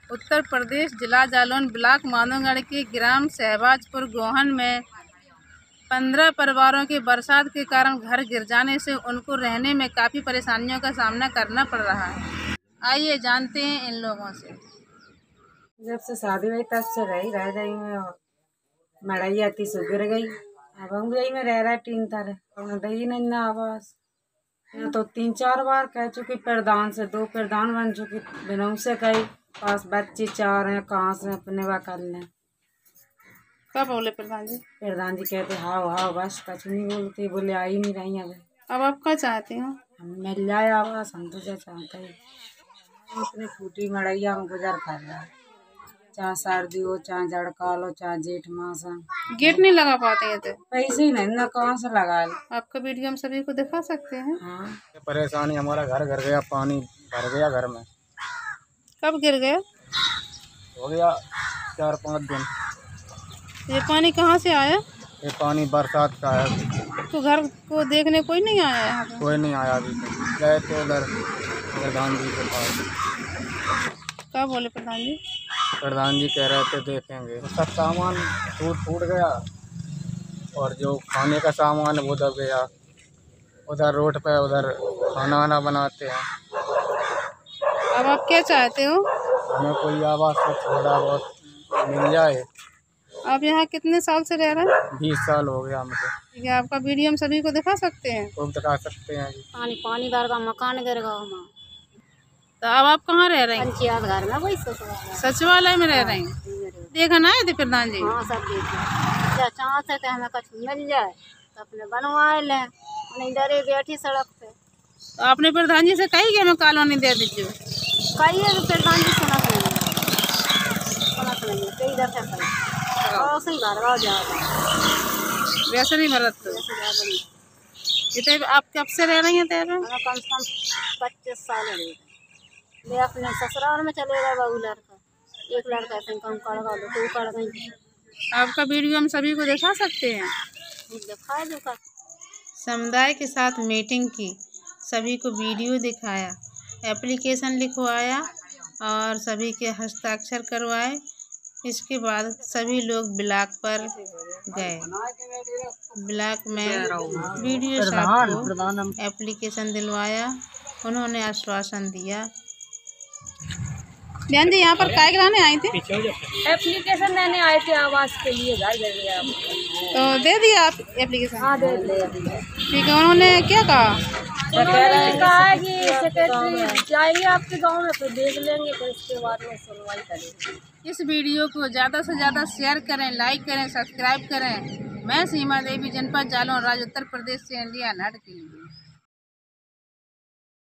उत्तर प्रदेश जिला जालौन ब्लॉक माधोगढ़ के ग्राम शहबाजपुर गोहन में 15 परिवारों के बरसात के कारण घर गिर जाने से उनको रहने में काफ़ी परेशानियों का सामना करना पड़ रहा है। आइए जानते हैं इन लोगों से। जब से शादी हुई तब से रह गई मैं, और मड़ैया थी सो गिर गई। अब हम यही में रह रहा टीन तर दही नहीं ना आवास। मैं तो 3-4 बार कह चुकी प्रधान से, 2 प्रधान बन चुकी, बिनों से कही पास बच्चे 4 हैं, कहाँ से अपने वा कर लें। कब बोले प्रधान जी? प्रधान जी कहते हाँ बस कुछ नहीं बोलते, बोले आई नहीं रही अब। आप क्या चाहते हो? हम मिल जाए आवास, हम तो चाहते हैं। अपने फूटी मड़ैया में गुजर कर रहा है, चाहे सर्दी हो, चाहे जड़काल हो, चाहे जेठ मास हो। गेट नहीं लगा पाते हैं तो पैसे ही नहीं ना, कहाँ से लगा ले। आपका वीडियो हम सभी को दिखा सकते हैं। हाँ, परेशानी, हमारा घर गया, पानी भर गया घर में। कब गिर गए? हो गया 4-5 दिन। ये पानी कहाँ से आया? ये पानी बरसात का है। तो घर को देखने कोई नहीं आया यहाँ पे? कोई नहीं आया अभी तक। गए थे उधर प्रधान जी के पास। क्या बोले प्रधान जी? प्रधान जी कह रहे थे देखेंगे। सब सामान टूट गया और जो खाने का सामान है वो दब गया। उधर रोड पे उधर खाना वाना बनाते हैं। अब आप क्या चाहते हो? हमें कोई आवास से थोड़ा बहुत मिल जाए। आप यहाँ कितने साल से रह रहे हैं? 20 साल हो गया मुझे। ठीक है, आपका वीडियो हम सभी को दिखा सकते हैं? तो दिखा सकते हैं जी। पानी भर गया, मकान गिर गया। तो अब आप कहाँ रह रहे हैं? पंचायत घर में, वही सचिवालय में रह रहे हैं? देखा आए थे प्रधान जी? हाँ, सब देखा। चाहते थे हमें कुछ मिल जाए तो अपने बनवाए लें, नहीं डरे बैठी सड़क पे। तो आपने प्रधान जी से कही कि हमें कॉलोनी दे दीजिए? कहिए तो प्रधान जी सुनत नहीं, कई दफे कही भरवा जाएगा, वैसे नहीं भरत तो ये तो आप कब से रह रही हैं? कम से कम 25 साल हो गए। मैं अपने ससुराल में चले गए, बहू लड़का, एक लड़का ऐसे कम कर गया, 2 कर गई। आपका वीडियो हम सभी को दिखा सकते हैं? दिखा दूँगा। समुदाय के साथ मीटिंग की, सभी को वीडियो दिखाया, एप्लीकेशन लिखवाया और सभी के हस्ताक्षर करवाए। इसके बाद सभी लोग ब्लॉक पर गए। ब्लॉक में वीडियो साहब को एप्लीकेशन दिलवाया, उन्होंने आश्वासन दिया। बहन जी यहाँ पर काय कराने आई थी? एप्लीकेशन देने आए थे आवास के लिए, घर दे दिया। तो दे दिया आप एप्लीकेशन? हाँ, दे दिया। ठीक है, उन्होंने क्या कहा? उन्होंने कहा कि सेक्रेटरी जाएंगे आपके गांव में, फिर देख लेंगे, फिर इसके बाद में सुनवाई करेंगे। इस वीडियो को ज़्यादा से ज़्यादा शेयर करें, लाइक करें, सब्सक्राइब करें। मैं सीमा देवी, जनपद जालौन, राज्य उत्तर प्रदेश से इंडिया नेट के लिए।